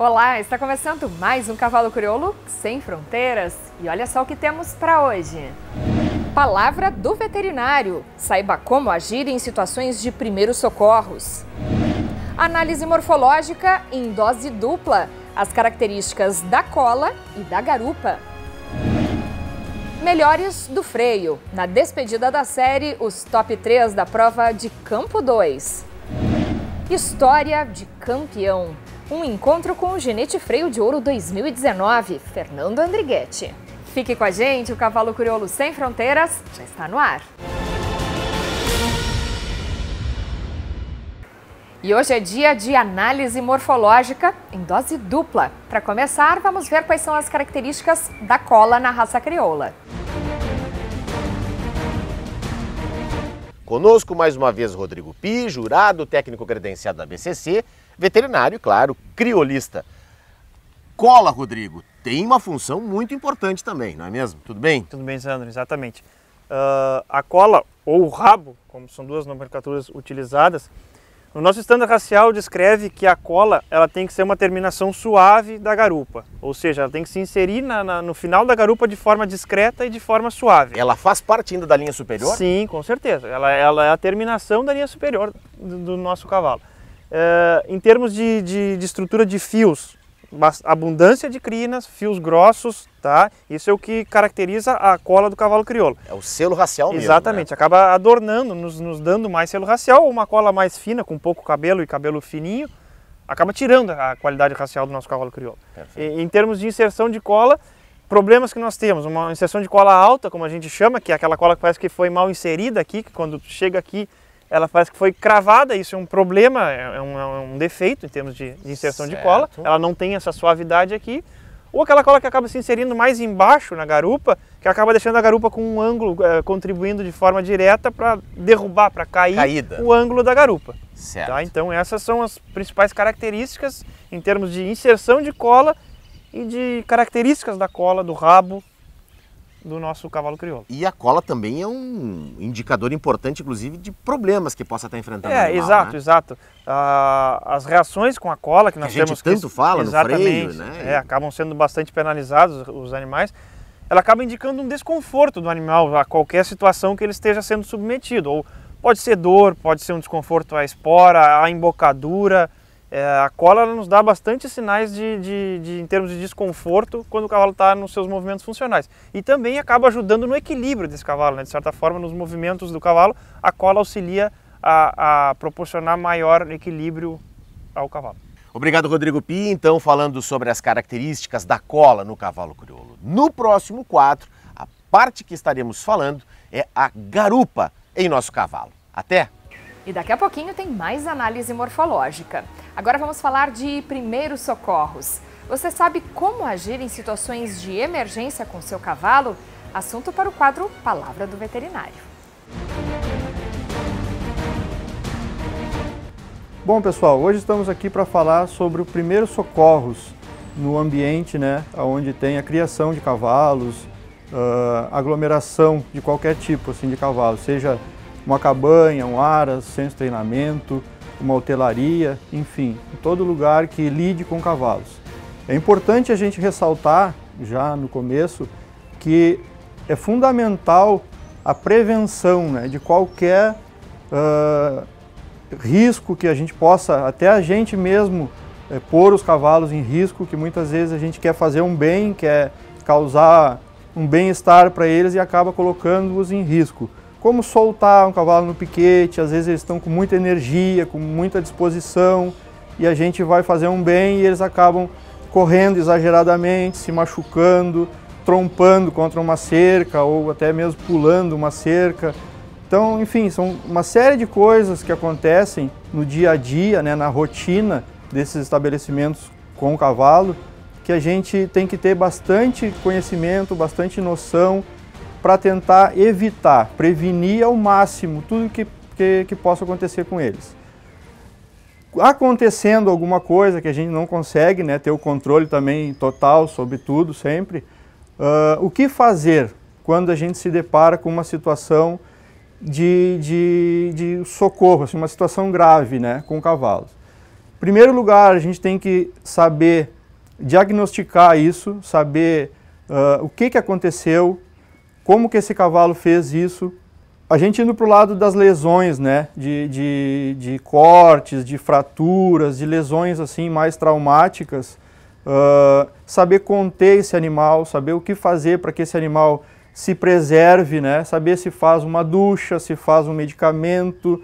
Olá, está começando mais um Cavalo Crioulo Sem Fronteiras e olha só o que temos para hoje. Palavra do veterinário. Saiba como agir em situações de primeiros socorros. Análise morfológica em dose dupla. As características da cola e da garupa. Melhores do freio. Na despedida da série, os top 3 da prova de Campo 2. História de campeão. Um encontro com o Ginete Freio de Ouro 2019, Fernando Andrighetti. Fique com a gente, o Cavalo Crioulo Sem Fronteiras já está no ar. E hoje é dia de análise morfológica em dose dupla. Para começar, vamos ver quais são as características da cola na raça crioula. Conosco mais uma vez Rodrigo Pi, jurado técnico credenciado da BCC, veterinário, claro, criolista. Cola, Rodrigo, tem uma função muito importante também, não é mesmo? Tudo bem? Tudo bem, Sandro, exatamente. A cola ou o rabo, como são duas nomenclaturas utilizadas, no nosso estándar racial descreve que a cola ela tem que ser uma terminação suave da garupa, ou seja, ela tem que se inserir no final da garupa de forma discreta e de forma suave. Ela faz parte ainda da linha superior? Sim, com certeza. Ela é a terminação da linha superior do nosso cavalo. Em termos de estrutura de fios, abundância de crinas, fios grossos, tá? Isso é o que caracteriza a cola do cavalo crioulo. É o selo racial mesmo. Exatamente, né? Acaba adornando, nos dando mais selo racial, ou uma cola mais fina, com pouco cabelo e cabelo fininho, acaba tirando a qualidade racial do nosso cavalo crioulo. Em termos de inserção de cola, problemas que nós temos, uma inserção de cola alta, como a gente chama, que é aquela cola que parece que foi mal inserida aqui, que quando chega aqui, ela parece que foi cravada, isso é um problema, é um defeito em termos de inserção de cola, ela não tem essa suavidade aqui, ou aquela cola que acaba se inserindo mais embaixo na garupa, que acaba deixando a garupa com um ângulo, contribuindo de forma direta para derrubar, para cair o ângulo da garupa. Certo. Tá? Então essas são as principais características em termos de inserção de cola e de características da cola, do rabo, do nosso cavalo crioulo. E a cola também é um indicador importante, inclusive, de problemas que possa estar enfrentando o animal, exato, né? Exato. As reações com a cola que nós temos... A gente tanto fala no freio, né? Acabam sendo bastante penalizados os animais. Ela acaba indicando um desconforto do animal a qualquer situação que ele esteja sendo submetido. Ou pode ser dor, pode ser um desconforto à espora, à embocadura. A cola ela nos dá bastante sinais em termos de desconforto quando o cavalo está nos seus movimentos funcionais. E também acaba ajudando no equilíbrio desse cavalo, né? De certa forma, nos movimentos do cavalo, a cola auxilia a proporcionar maior equilíbrio ao cavalo. Obrigado, Rodrigo Pi. Então, falando sobre as características da cola no cavalo crioulo. No próximo quadro, a parte que estaremos falando é a garupa em nosso cavalo. Até! E daqui a pouquinho tem mais análise morfológica. Agora vamos falar de primeiros socorros. Você sabe como agir em situações de emergência com seu cavalo? Assunto para o quadro Palavra do Veterinário. Bom, pessoal, hoje estamos aqui para falar sobre o primeiros socorros no ambiente, né, onde tem a criação de cavalos, aglomeração de qualquer tipo assim, de cavalo, seja uma cabanha, um aras, centro de treinamento, uma hotelaria, enfim, em todo lugar que lide com cavalos. É importante a gente ressaltar, já no começo, que é fundamental a prevenção, né, de qualquer risco que a gente possa, até a gente mesmo, pôr os cavalos em risco, que muitas vezes a gente quer fazer um bem, quer causar um bem-estar para eles e acaba colocando-os em risco. Como soltar um cavalo no piquete, às vezes eles estão com muita energia, com muita disposição, e a gente vai fazer um bem e eles acabam correndo exageradamente, se machucando, trompando contra uma cerca ou até mesmo pulando uma cerca. Então, enfim, são uma série de coisas que acontecem no dia a dia, né, na rotina desses estabelecimentos com o cavalo, que a gente tem que ter bastante conhecimento, bastante noção, para tentar evitar, prevenir ao máximo tudo que possa acontecer com eles. Acontecendo alguma coisa que a gente não consegue, né, ter o controle também total sobre tudo sempre, o que fazer quando a gente se depara com uma situação de socorro, assim, uma situação grave, né, com cavalos? primeiro lugar, a gente tem que saber diagnosticar isso, saber o que aconteceu, como que esse cavalo fez isso. A gente indo para o lado das lesões, né, de cortes, de fraturas, de lesões assim mais traumáticas, saber conter esse animal, saber o que fazer para que esse animal se preserve, né, saber se faz uma ducha, se faz um medicamento,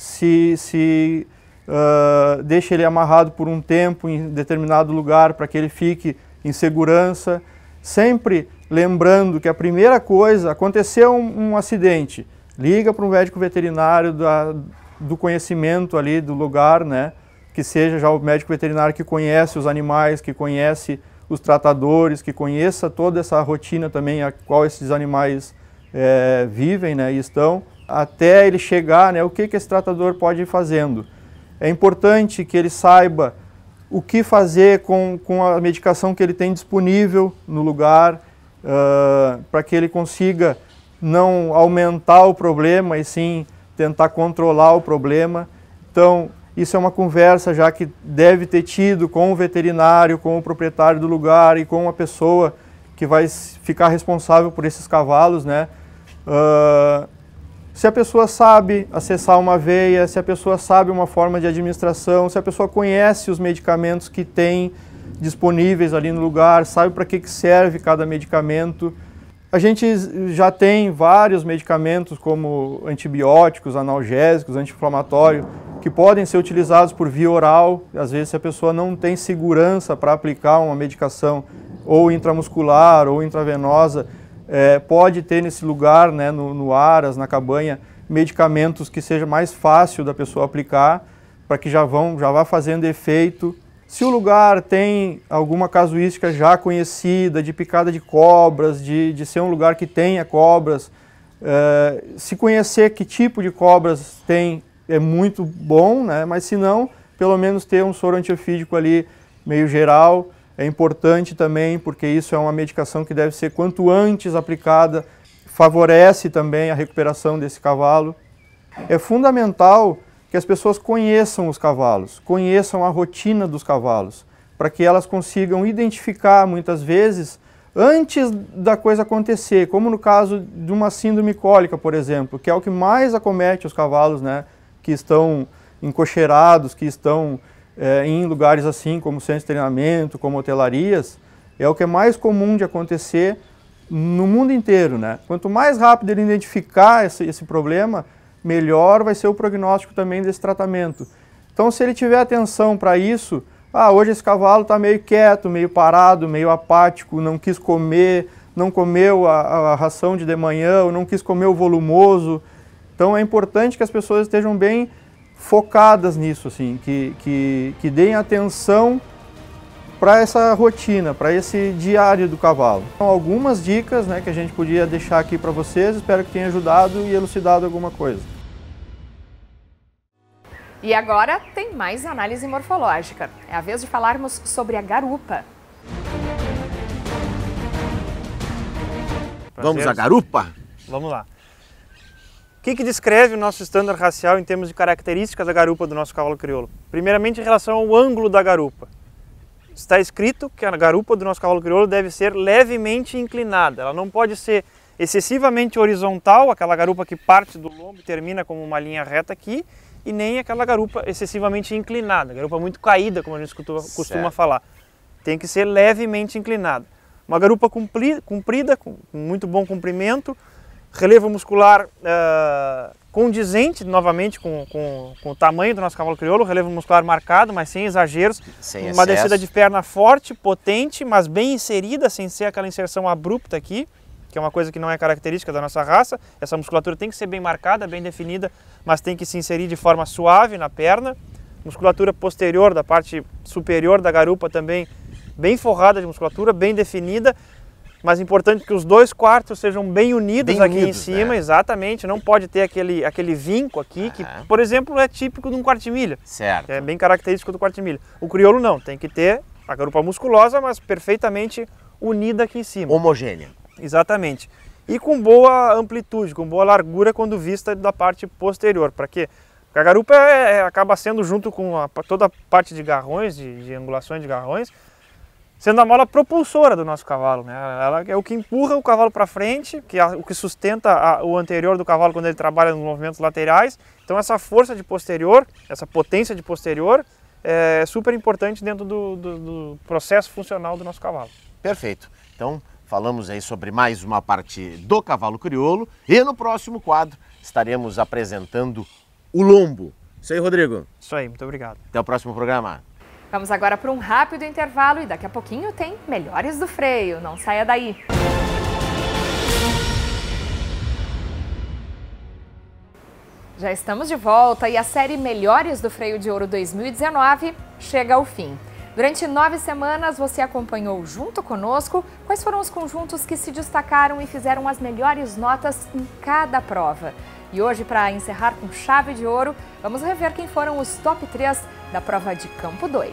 se deixa ele amarrado por um tempo em determinado lugar para que ele fique em segurança. Sempre lembrando que a primeira coisa, aconteceu um acidente, liga para um médico veterinário do conhecimento ali do lugar, né? Que seja já o médico veterinário que conhece os animais, que conhece os tratadores, que conheça toda essa rotina também a qual esses animais vivem, né? E estão, até ele chegar, né? O que esse tratador pode ir fazendo. É importante que ele saiba o que fazer com a medicação que ele tem disponível no lugar, para que ele consiga não aumentar o problema e sim tentar controlar o problema. Então, isso é uma conversa já que deve ter tido com o veterinário, com o proprietário do lugar e com a pessoa que vai ficar responsável por esses cavalos, né? Se a pessoa sabe acessar uma veia, se a pessoa sabe uma forma de administração, se a pessoa conhece os medicamentos que tem disponíveis ali no lugar, sabe para que serve cada medicamento. A gente já tem vários medicamentos como antibióticos, analgésicos, anti-inflamatórios, que podem ser utilizados por via oral. Às vezes, se a pessoa não tem segurança para aplicar uma medicação ou intramuscular ou intravenosa, pode ter nesse lugar, né, no aras, na cabanha, medicamentos que seja mais fácil da pessoa aplicar, para que já vá fazendo efeito. Se o lugar tem alguma casuística já conhecida, de picada de cobras, de ser um lugar que tenha cobras, se conhecer que tipo de cobras tem, é muito bom, né? Mas se não, pelo menos ter um soro antiofídico ali meio geral é importante também, porque isso é uma medicação que deve ser quanto antes aplicada, favorece também a recuperação desse cavalo. É fundamental que as pessoas conheçam os cavalos, conheçam a rotina dos cavalos, para que elas consigam identificar muitas vezes antes da coisa acontecer, como no caso de uma síndrome cólica, por exemplo, que é o que mais acomete os cavalos, né, que estão encocheirados, que estão em lugares assim como centros de treinamento, como hotelarias. É o que é mais comum de acontecer no mundo inteiro, né? Quanto mais rápido ele identificar esse problema, melhor vai ser o prognóstico também desse tratamento. Então, se ele tiver atenção para isso, hoje esse cavalo está meio quieto, meio parado, meio apático, não quis comer, não comeu a ração de manhã, ou não quis comer o volumoso. Então, é importante que as pessoas estejam bem focadas nisso, assim, que deem atenção para essa rotina, para esse diário do cavalo. Então, algumas dicas, né, que a gente podia deixar aqui para vocês, espero que tenha ajudado e elucidado alguma coisa. E agora tem mais análise morfológica. É a vez de falarmos sobre a garupa. Vamos à garupa? Vamos lá. O que descreve o nosso estándar racial em termos de características da garupa do nosso cavalo crioulo? Primeiramente, em relação ao ângulo da garupa. Está escrito que a garupa do nosso cavalo crioulo deve ser levemente inclinada. Ela não pode ser excessivamente horizontal, aquela garupa que parte do lombo e termina como uma linha reta aqui, e nem aquela garupa excessivamente inclinada, garupa muito caída, como a gente costuma falar. Tem que ser levemente inclinada. Uma garupa comprida, com muito bom comprimento, relevo muscular condizente novamente com o tamanho do nosso cavalo crioulo, relevo muscular marcado, mas sem exageros, sem uma descida de perna forte, potente, mas bem inserida, sem ser aquela inserção abrupta aqui, que é uma coisa que não é característica da nossa raça. Essa musculatura tem que ser bem marcada, bem definida, mas tem que se inserir de forma suave na perna. Musculatura posterior, da parte superior da garupa também bem forrada de musculatura, bem definida, mas importante que os 2/4 sejam bem unidos aqui em cima, né? Exatamente, não pode ter aquele vinco aqui, que, por exemplo, é típico de um quarto-milha. Certo. É bem característico do quarto-milha. O crioulo não, tem que ter a garupa musculosa, mas perfeitamente unida aqui em cima. Homogênea. Exatamente. E com boa amplitude, com boa largura quando vista da parte posterior. Para quê? A garupa acaba sendo, junto com toda a parte de garrões, de angulações de garrões, sendo a mola propulsora do nosso cavalo, né? Ela é o que empurra o cavalo para frente, que é o que sustenta o anterior do cavalo quando ele trabalha nos movimentos laterais. Então essa força de posterior, essa potência de posterior é super importante dentro do processo funcional do nosso cavalo. Perfeito. Então falamos aí sobre mais uma parte do cavalo crioulo e no próximo quadro estaremos apresentando o lombo. Isso aí, Rodrigo. Isso aí, muito obrigado. Até o próximo programa. Vamos agora para um rápido intervalo e daqui a pouquinho tem Melhores do Freio. Não saia daí. Já estamos de volta e a série Melhores do Freio de Ouro 2019 chega ao fim. Durante 9 semanas você acompanhou junto conosco quais foram os conjuntos que se destacaram e fizeram as melhores notas em cada prova. E hoje, para encerrar com chave de ouro, vamos rever quem foram os top 3 da prova de Campo 2.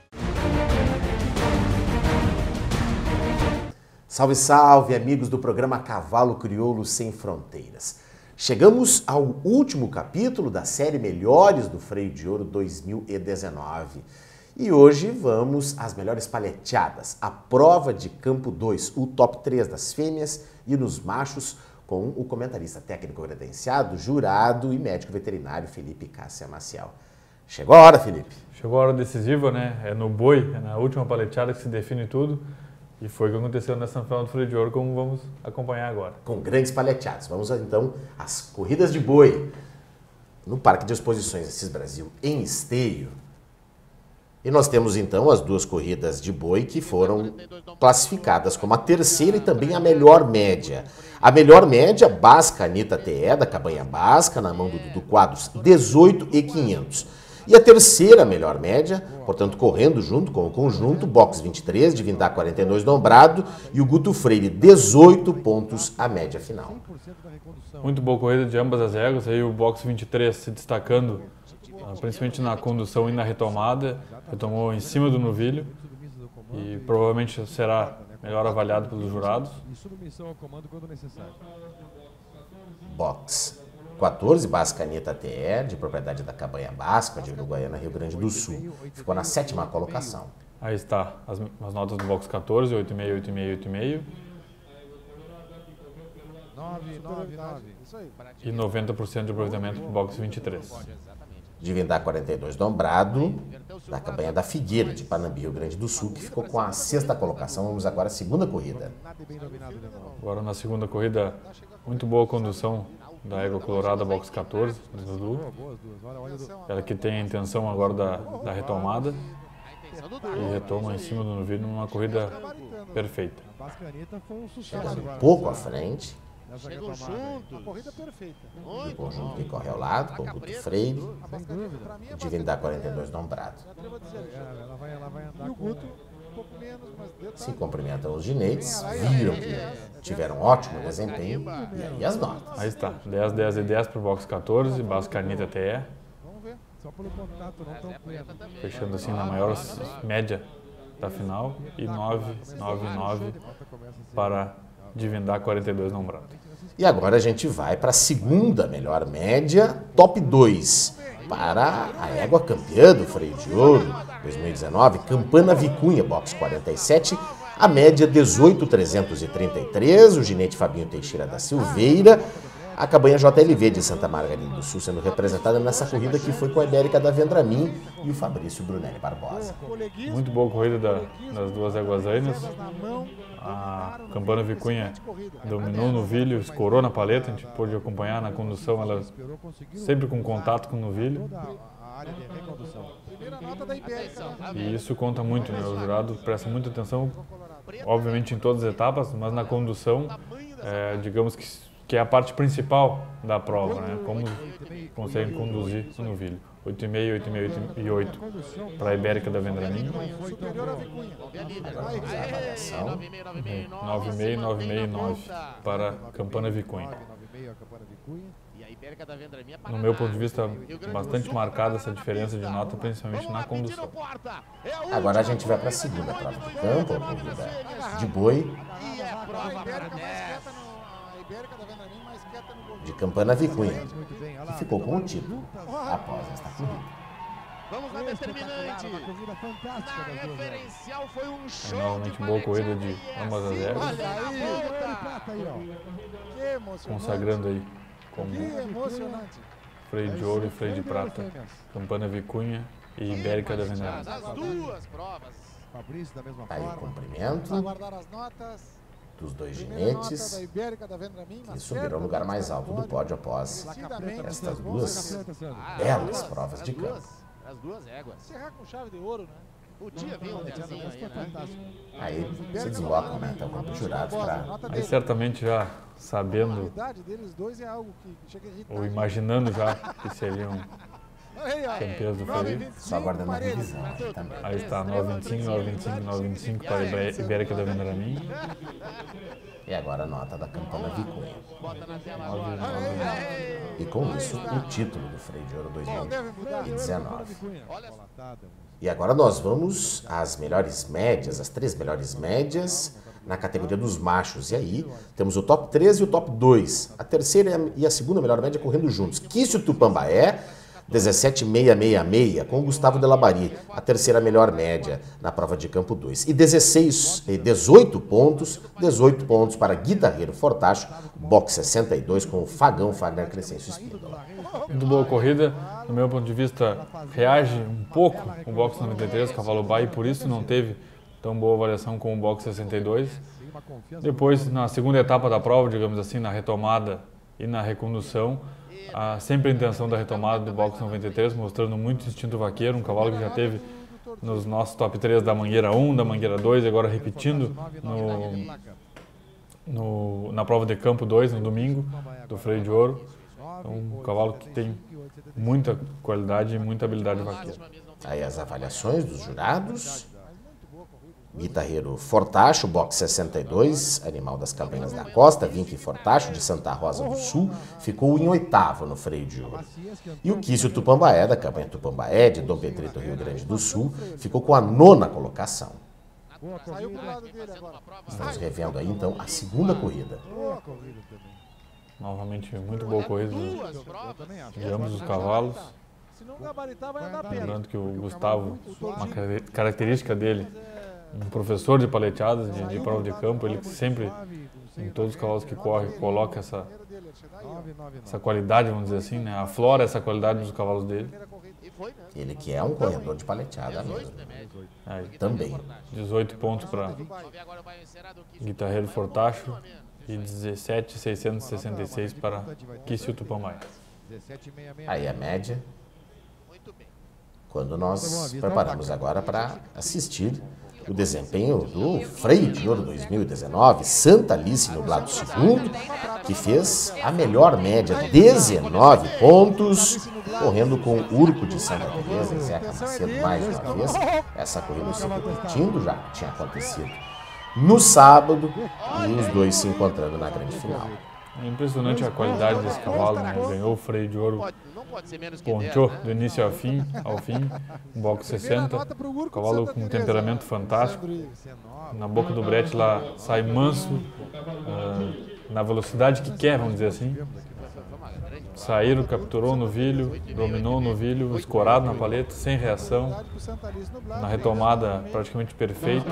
Salve, salve, amigos do programa Cavalo Crioulo Sem Fronteiras. Chegamos ao último capítulo da série Melhores do Freio de Ouro 2019. E hoje vamos às melhores paleteadas, a prova de Campo 2, o top 3 das fêmeas e nos machos, com o comentarista técnico credenciado, jurado e médico veterinário Felipe Cássia Maciel. Chegou a hora, Felipe? Chegou a hora decisiva, né? É no boi, é na última paleteada que se define tudo. E foi o que aconteceu nessa final do Freio de Ouro, como vamos acompanhar agora. Com grandes paleteadas. Vamos então às corridas de boi no Parque de Exposições Assis Brasil, em Esteio. E nós temos então as duas corridas de boi que foram classificadas como a terceira e também a melhor média. A melhor média, Basca Anitta TE, da Cabanha Basca, na mão do Dudu Quadros, 18.500. E a terceira melhor média, portanto correndo junto com o conjunto, Box 23, de Vindá 42 Dombrado e o Guto Freire, 18 pontos a média final. Muito boa corrida de ambas as éguas, aí o Box 23 se destacando, principalmente na condução e na retomada, retomou em cima do novilho e provavelmente será melhor avaliado pelos jurados. Box 14, Basca Anitta TE, de propriedade da Cabanha Basca, de Uruguaiana, Rio Grande do Sul. Ficou na 7ª colocação. Aí está as notas do Box 14, 8,5, 8,5, 8,5. 9. E 90% de aproveitamento para o Box 23. De Vindá 42 Dombrado, da Cabanha da Figueira, de Panambi, Rio Grande do Sul, que ficou com a 6ª colocação. Vamos agora à segunda corrida. Agora na segunda corrida, muito boa condução da égua colorada Box 14, do Dudu. Ela que tem a intenção agora da retomada e retoma em cima do novilho numa corrida perfeita. Chegando um pouco à frente. Chegou junto. A corrida perfeita. O conjunto que corre ao lado, com o Guto Freire, de Vindá 42 Dombrado. E o Guto, um pouco menos, mas Se cumprimentam os ginetes, viram que tiveram ótimo desempenho, e aí as notas. Aí está, 10, 10 e 10 para o Box 14, Basca Anitta TE. vamos ver. Só pelo contato, não tão pleno. Fechando assim na maior média da final e 9, 9, 9 para de Vindá 42 Dombrado. E agora a gente vai para a segunda melhor média, top 2, para a égua campeã do Freio de Ouro 2019, Campana Vicunha, Box 47, a média 18.333, o ginete Fabinho Teixeira da Silveira, a Cabanha JLV de Santa Margarida do Sul sendo representada nessa corrida que foi com a Ibérica da Vendramin e o Fabrício Brunelli Barbosa. Muito boa corrida das duas éguas-ainas. A Campana Vicunha dominou o novilho, escorou na paleta, a gente pôde acompanhar na condução, ela sempre com contato com o novilho. E isso conta muito, né? O jurado presta muita atenção, obviamente em todas as etapas, mas na condução, digamos que é a parte principal da prova, né? Como conseguem conduzir o novilho. 8,5, 8,5 e 8 para a Ibérica da Vendramin. 9,5, 9,5 e 9 para a Campana Vicunha. No meu ponto de vista, bastante marcada essa diferença de nota, principalmente na condução. Agora a gente vai para a segunda prova de campo, a corrida de boi. E a prova Ibérica mais quieta no de Campana Vicunha, que ficou com o título após esta corrida. Vamos na determinante. Na referencial foi um show. Novamente boa corrida de ambas as éguas. Olha aí, Consagrando aí como emocionante. freio de ouro e freio de prata. Campana Vicunha e Ibérica da Vendamin. As duas provas. Fabrício da mesma Aí o forma. cumprimento Aguardar as notas. dos dois Primeira nota ginetes da Ibérica da Vendamin, que mas subiram ao lugar mais alto do pódio após Placa estas preta, duas placa preta, Sandro. belas provas de campo. As duas éguas. Encerrar com chave de ouro, né? Podia vir um desenho aí, Foi né? fantástico. Aí se deslocam, né? Então vamos jurados para Nota Aí dele. certamente já A sabendo idade deles dois é algo que chega a irritar. ou imaginando já que seriam Aí, ó. campeões do freio. só aguardando a revisão aí também. Aí está 925, 925, 925 para a Ibérica da Vendamin. E agora a nota da Campana Vicunha. Bota na tela 9, agora. 9, 9. E com isso, o título do Freio de Ouro Não deve mudar. 2019. Olha só. E agora nós vamos às melhores médias, as 3 melhores médias na categoria dos machos. E aí temos o top 3 e o top 2. A terceira e a segunda melhor média correndo juntos. Quício Tupambaé, 17,666, com o Gustavo Delabari, a terceira melhor média na prova de campo 2. E 18 pontos para Guitarreiro Fortacho, box 62, com o Fagão Fagner Crescencio Espíndola. Muito boa corrida, do meu ponto de vista, reage um pouco o box 93, cavalo Bai, e por isso não teve tão boa avaliação com o box 62. Depois, na segunda etapa da prova, digamos assim, na retomada e na recondução, sempre a intenção da retomada do box 93, mostrando muito instinto vaqueiro, um cavalo que já teve nos nossos top 3 da Mangueira 1, da Mangueira 2, agora repetindo na prova de campo 2, no domingo, do freio de ouro. É um cavalo que tem muita qualidade e muita habilidade vaqueira. Aí as avaliações dos jurados. Guitarreiro Fortacho, box 62, Animal das Cabanhas da Costa, Vinque Fortacho, de Santa Rosa do Sul, ficou em 8º no freio de ouro. E o Quício Tupambaé, da Cabanha Tupambaé, de Dom Pedrito, Rio Grande do Sul, ficou com a 9ª colocação. Saiu pro lado dele agora. Estamos revendo aí, então, a segunda corrida. Boa corrida também. Novamente, muito boa corrida Duas provas. de ambos os cavalos. Se não gabaritar, vai andar pena. Lembrando que o Gustavo, uma característica dele, um professor de paleteadas, de prova de campo, ele sempre, em todos os cavalos que corre, coloca essa qualidade, vamos dizer assim, né? Aflora essa qualidade nos cavalos dele. Ele que é um corredor de paleteada mesmo. Aí, Também. 18 pontos para Guitarreiro Fortacho e 17,666 para Quício Tupambaé. Aí a média. Quando nós preparamos agora para assistir o desempenho do Freio de Ouro 2019, Santa Alice Nublado II, que fez a melhor média, 19 pontos, correndo com o Urco de Santa Teresa, Zeca Macedo mais uma vez. Essa corrida se repetindo, já tinha acontecido no sábado, e os dois se encontrando na grande final. É impressionante a qualidade desse cavalo, né? Ganhou o freio de ouro, ponteou do início ao fim, um box 60, cavalo com um temperamento fantástico. Na boca do brete lá sai manso, na velocidade que quer, vamos dizer assim. Saíram, capturou o novilho, dominou o novilho, escorado na paleta, sem reação, na retomada praticamente perfeita.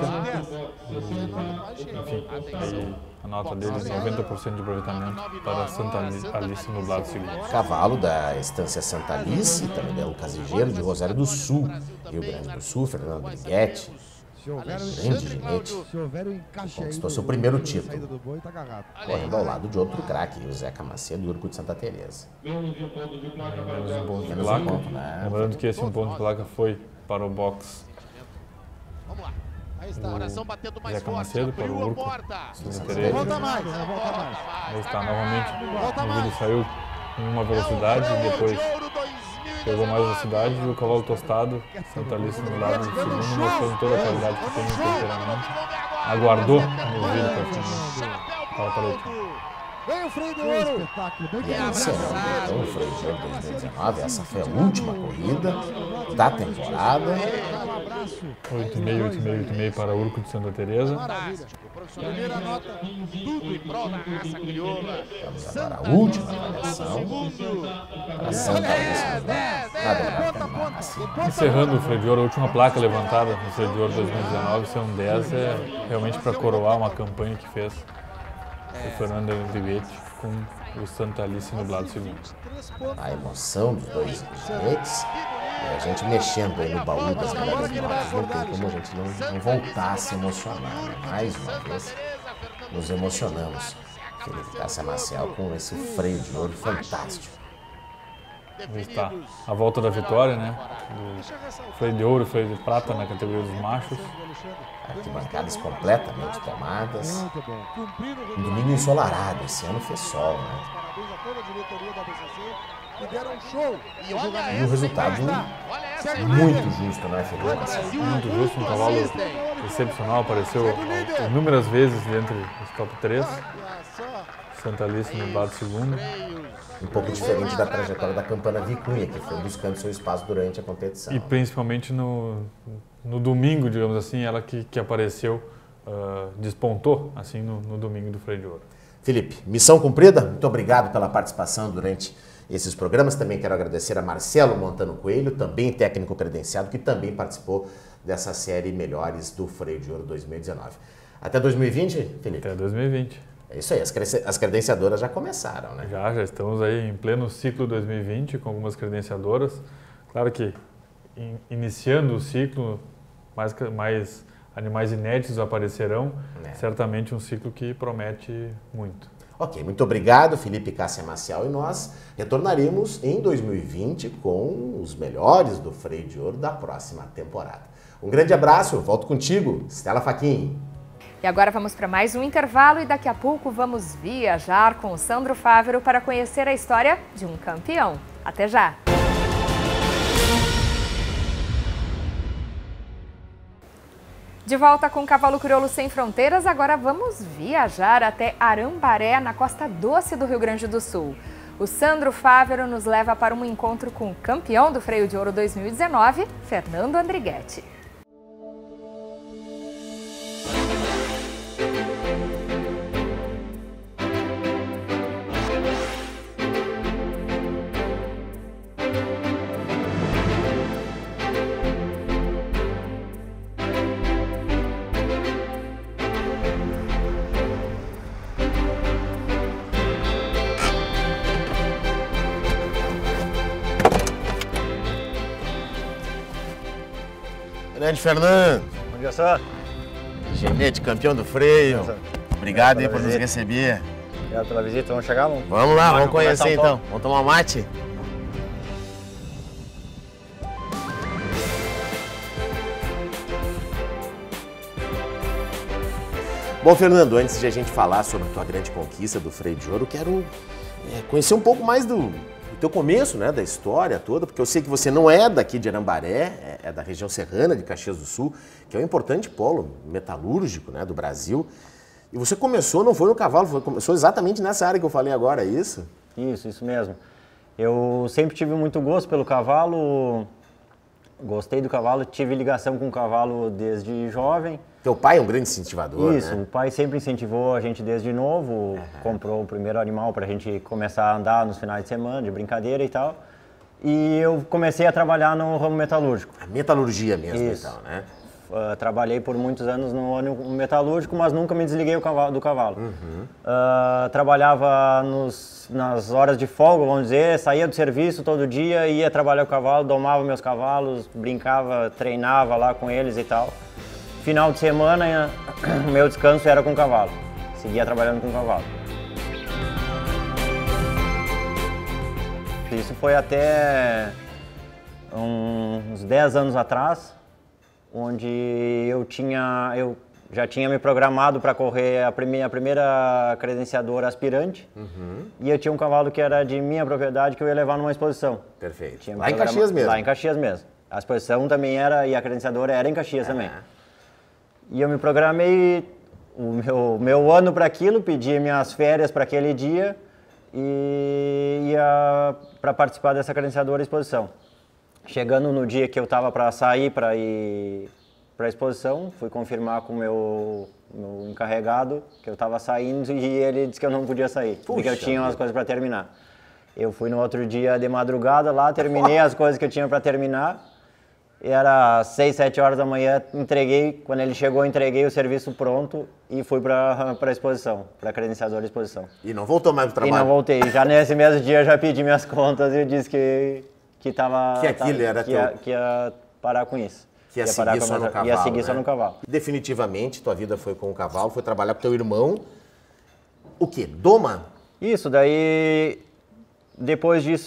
Enfim, aí a nota dele é 90% de aproveitamento para Santa Alice Nublado II. Cavalo da Estância Santa Alice, também da Lucas Ligeiro, de Rosário do Sul, Rio Grande do Sul, Fernando Briguetti, grande ginete, conquistou seu primeiro título, correndo ao lado de outro craque, o Zeca Macedo e o Urco de Santa Teresa. Menos um ponto de Menos um placa. ponto, né? Lembrando que esse um ponto de placa foi para o box Vamos lá. Aí está, oração batendo mais Zeca forte. Macedo, para o Abriu a Urco, porta. Santa Teresa. Volta mais, volta mais. Aí está novamente, o novilho saiu com uma velocidade e depois pegou mais velocidade e o cavalo tostado, Santa Alice no lado do segundo, mostrando toda a qualidade que tem no temperamento. Aguardou o novilho para a paleta. Vem o freio de ouro. E aí encerrando então o Freio de Ouro 2019, essa foi a última corrida da temporada. isso. 8,5 para Urco de Santa Teresa. Primeira nota, tudo em prol da raça crioula. Vamos agora a última avaliação. Para Santa Lúcia. Encerrando o Freio de Ouro, a última placa levantada no Freio de Ouro 2019, são 10, é realmente para coroar uma campanha que fez o Fernando Andriguete com o Santa Alice Nublado II. A emoção dos dois ginetes e a gente mexendo aí no baú das medalhas novas, não tem como a gente não voltar a se emocionar, né? Mais uma vez, nos emocionamos. Felipe Cássia Maciel com esse freio de ouro fantástico. Está a volta da vitória, né? Do freio de ouro, freio de prata na categoria dos machos. Arquibancadas completamente tomadas. Um domingo ensolarado, esse ano fez sol, né? Parabéns a toda a diretoria da BCC que deram um show. E o resultado muito justo, né, Felipe? Muito justo, um cavalo excepcional, apareceu inúmeras vezes entre os top 3. Santa Alice Nublado II. Um pouco diferente da trajetória da Campana Vicunha, que foi buscando seu espaço durante a competição. E principalmente no domingo, digamos assim, ela que apareceu, despontou assim no domingo do Freio de Ouro. Felipe, missão cumprida? Muito obrigado pela participação durante esses programas. Também quero agradecer a Marcelo Montano Coelho, também técnico credenciado, que também participou dessa série Melhores do Freio de Ouro 2019. Até 2020, Felipe? Até 2020. É isso aí, as credenciadoras já começaram, né? Já estamos aí em pleno ciclo 2020 com algumas credenciadoras. Claro que iniciando o ciclo, mais animais inéditos aparecerão, certamente um ciclo que promete muito. Ok, muito obrigado, Felipe Cássia Maciel, e nós retornaremos em 2020 com os melhores do Freio de Ouro da próxima temporada. Um grande abraço, volto contigo, Stella Fachin. E agora vamos para mais um intervalo e daqui a pouco vamos viajar com o Sandro Fávero para conhecer a história de um campeão. Até já! De volta com o Cavalo Crioulo Sem Fronteiras, agora vamos viajar até Arambaré, na Costa Doce do Rio Grande do Sul. O Sandro Fávero nos leva para um encontro com o campeão do Freio de Ouro 2019, Fernando Andriguete. Grande Fernando. Bom dia, só. Genete, campeão do freio. Obrigado aí por nos receber. Obrigado pela visita. Vamos chegar? Vamos lá, vamos conhecer então. Vamos tomar mate? Bom, Fernando, antes de a gente falar sobre a tua grande conquista do Freio de Ouro, eu quero conhecer um pouco mais do teu começo, né, da história toda, porque eu sei que você não é daqui de Arambaré, é da região serrana de Caxias do Sul, que é um importante polo metalúrgico, né, do Brasil. E você começou, não foi no cavalo, começou exatamente nessa área que eu falei agora, é isso? Isso mesmo. Eu sempre tive muito gosto pelo cavalo, gostei do cavalo, tive ligação com o cavalo desde jovem. Teu pai é um grande incentivador, Isso, né? O pai sempre incentivou a gente desde novo, comprou o primeiro animal para a gente começar a andar nos finais de semana, de brincadeira e tal. E eu comecei a trabalhar no ramo metalúrgico. A metalurgia mesmo, Isso. então, né? Trabalhei por muitos anos no ramo metalúrgico, mas nunca me desliguei do cavalo. Trabalhava nas horas de folga, vamos dizer, saía do serviço todo dia, ia trabalhar com o cavalo, domava meus cavalos, brincava, treinava lá com eles e tal. Final de semana, meu descanso era com o cavalo. Seguia trabalhando com o cavalo. Isso foi até uns 10 anos atrás, onde eu já tinha me programado para correr a primeira credenciadora aspirante. E eu tinha um cavalo que era de minha propriedade que eu ia levar numa exposição. Perfeito. Lá em Caxias mesmo? Lá em Caxias mesmo. A exposição também era, e a credenciadora era em Caxias também. E eu me programei o meu ano para aquilo, pedi minhas férias para aquele dia e ia para participar dessa credenciadora exposição. Chegando no dia que eu estava para sair para ir a exposição, fui confirmar com o meu encarregado que eu estava saindo e ele disse que eu não podia sair, porque eu tinha umas coisas para terminar. Eu fui no outro dia de madrugada lá, terminei as coisas que eu tinha para terminar. Era 6, 7 horas da manhã, entreguei, quando ele chegou, entreguei o serviço pronto e fui para a exposição, para a credenciadora de exposição. E não voltou mais pro trabalho? E não voltei. Já nesse mesmo dia eu já pedi minhas contas e disse que ia parar com isso. Que ia seguir só no cavalo, ia seguir só no cavalo. Definitivamente, tua vida foi com o cavalo, foi trabalhar com teu irmão. O quê? Doma? Isso, daí depois disso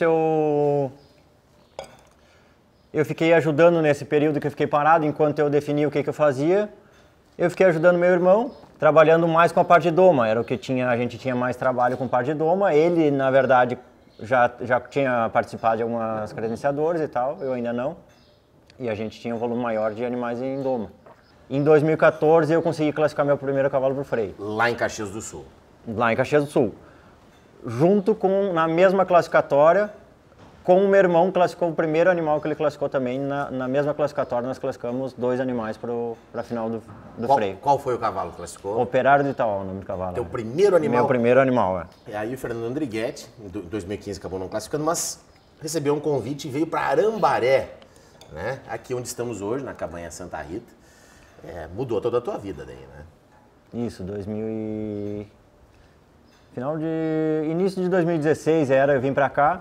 eu fiquei ajudando nesse período que eu fiquei parado, enquanto eu definia o que eu fazia. Eu fiquei ajudando meu irmão, trabalhando mais com a parte de doma. Era o que a gente tinha mais trabalho com parte de doma. Ele, na verdade, já tinha participado de algumas credenciadoras e tal, eu ainda não. E a gente tinha um volume maior de animais em doma. Em 2014 eu consegui classificar meu primeiro cavalo pro freio. Lá em Caxias do Sul? Lá em Caxias do Sul. Junto com, na mesma classificatória, com o meu irmão classificou o primeiro animal que ele classificou também. Na mesma classificatória nós classificamos 2 animais para a final do freio. Qual foi o cavalo que classificou? Operário de Itaú, o nome do cavalo. Teu primeiro animal? Meu primeiro animal, é. E aí o Fernando Andrighetti, em 2015 acabou não classificando, mas recebeu um convite e veio para Arambaré, né? Aqui onde estamos hoje, na Cabanha Santa Rita. Mudou toda a tua vida daí, né? Isso, início de 2016 eu vim para cá.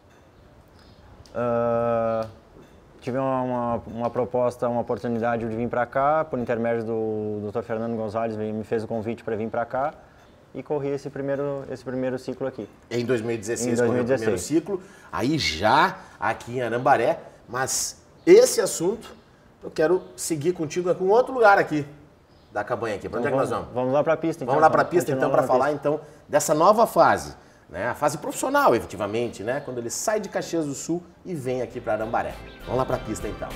Tive uma proposta, uma oportunidade de vir para cá, por intermédio do Dr. Fernando Gonzalez, me fez o convite para vir para cá e corri esse primeiro ciclo aqui. Em 2016 correu o primeiro ciclo, aí já aqui em Arambaré, mas esse assunto eu quero seguir contigo com outro lugar aqui da cabanha aqui. Para onde é que nós vamos? Vamos lá para a pista, então. Vamos lá para a pista, então, para falar então dessa nova fase. Né, a fase profissional, efetivamente, né, quando ele sai de Caxias do Sul e vem aqui para Arambaré. Vamos lá para a pista, então.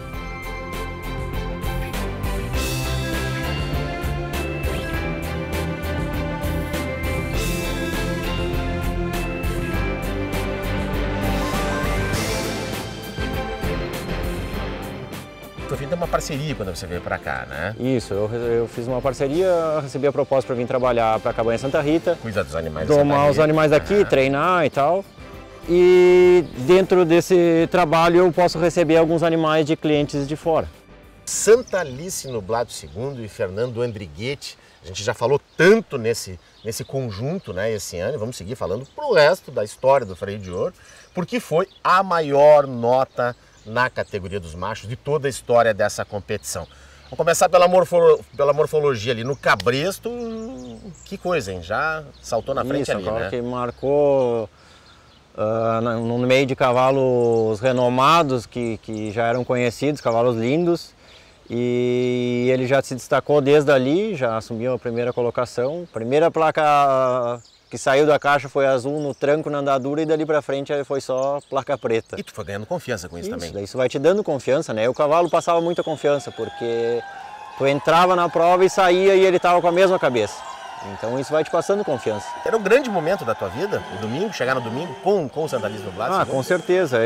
Tu fez uma parceria quando você veio para cá, né? Isso, eu fiz uma parceria, recebi a proposta para vir trabalhar para a Cabanha Santa Rita. Cuidar dos animais. Domar os animais daqui, treinar e tal. E dentro desse trabalho eu posso receber alguns animais de clientes de fora. Santa Alice Nublado II e Fernando Andrighetti, a gente já falou tanto nesse conjunto, né, esse ano, e vamos seguir falando pro resto da história do freio de ouro, porque foi a maior nota na categoria dos machos de toda a história dessa competição. Vamos começar pela morfologia ali no cabresto, que coisa, hein? Já saltou na frente ali, né? Que marcou no meio de cavalos renomados que já eram conhecidos, cavalos lindos, e ele já se destacou desde ali, já assumiu a primeira colocação. Primeira placa que saiu da caixa foi azul no tranco, na andadura, e dali pra frente foi só placa preta. E tu foi ganhando confiança com isso também? Daí isso vai te dando confiança, né? O cavalo passava muita confiança, porque tu entrava na prova e saía e ele tava com a mesma cabeça. Então isso vai te passando confiança. Era um grande momento da tua vida, o domingo, chegar no domingo com o Santa Alice Nublado? Com certeza.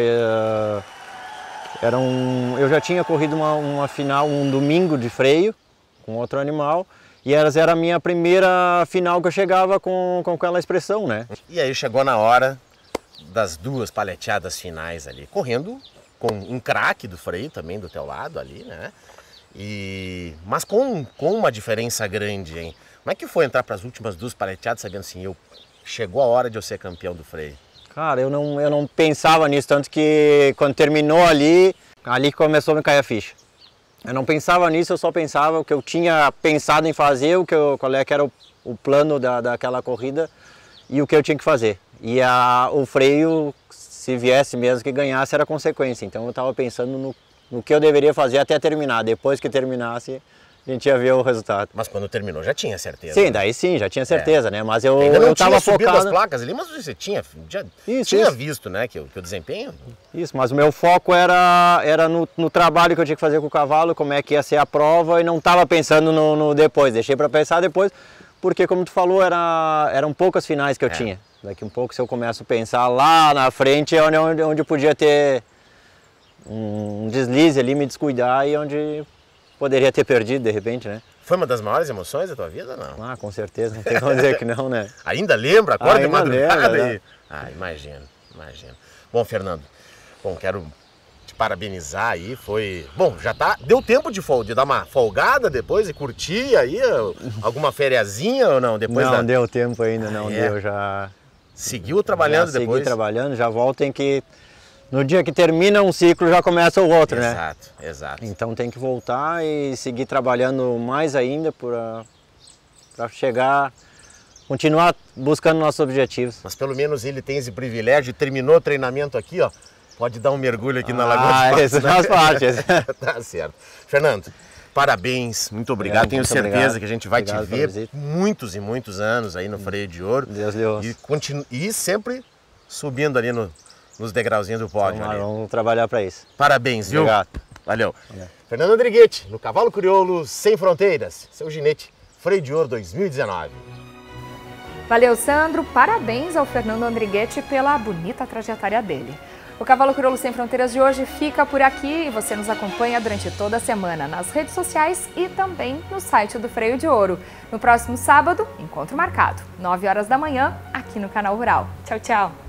Eu já tinha corrido uma final, um domingo de freio com outro animal. E era a minha primeira final que eu chegava com aquela expressão, né? E aí chegou na hora das 2 paleteadas finais ali, correndo com um craque do freio também do teu lado ali, né? Mas com uma diferença grande, hein? Como é que foi entrar para as últimas 2 paleteadas sabendo assim, chegou a hora de eu ser campeão do freio? Cara, eu não pensava nisso, tanto que quando terminou ali começou a me cair a ficha. Eu não pensava nisso, eu só pensava o que eu tinha pensado em fazer, qual é que era o plano daquela corrida e o que eu tinha que fazer. E o freio, se viesse mesmo que ganhasse, era consequência. Então eu estava pensando no que eu deveria fazer até terminar. Depois que terminasse, a gente ia ver o resultado. Mas quando terminou já tinha certeza? Sim, daí sim, já tinha certeza, né? Mas eu estava focado as placas ali, mas você tinha visto, né, que o desempenho? Isso, mas o meu foco era no trabalho que eu tinha que fazer com o cavalo, como é que ia ser a prova, e não estava pensando no depois. Deixei para pensar depois, porque como tu falou, eram poucas finais que eu tinha. Daqui um pouco, se eu começo a pensar lá na frente, é onde podia ter um deslize ali, me descuidar, e onde poderia ter perdido de repente, né? Foi uma das maiores emoções da tua vida, não? Ah, com certeza, não tem como dizer que não, né? Ainda lembra? Acorda de Ainda madrugada lembro, aí. né? Ah, imagino. Bom, Fernando, quero te parabenizar aí, foi... Bom, já deu tempo de dar uma folgada depois e curtir aí alguma fériazinha ou não? Depois não deu tempo ainda, não deu, já... Seguiu trabalhando depois? Segui trabalhando, já volto, tem que... No dia que termina um ciclo já começa o outro, né? Exato. Então tem que voltar e seguir trabalhando mais ainda para chegar, continuar buscando nossos objetivos. Mas pelo menos ele tem esse privilégio, terminou o treinamento aqui, ó, pode dar um mergulho aqui na Lagoa de Patos. Isso faz parte. Tá certo. Fernando, parabéns, muito obrigado. Tenho certeza que a gente vai te ver muitos e muitos anos aí no Freio de Ouro. Deus lhe ouça. E sempre subindo ali nos degrauzinhos do pódio. Vamos trabalhar para isso. Parabéns, viu? Obrigado. Valeu. Fernando Andriguete, no Cavalo Crioulo Sem Fronteiras, seu ginete Freio de Ouro 2019. Valeu, Sandro. Parabéns ao Fernando Andriguete pela bonita trajetória dele. O Cavalo Crioulo Sem Fronteiras de hoje fica por aqui e você nos acompanha durante toda a semana nas redes sociais e também no site do Freio de Ouro. No próximo sábado, encontro marcado, 9 horas da manhã, aqui no Canal Rural. Tchau, tchau!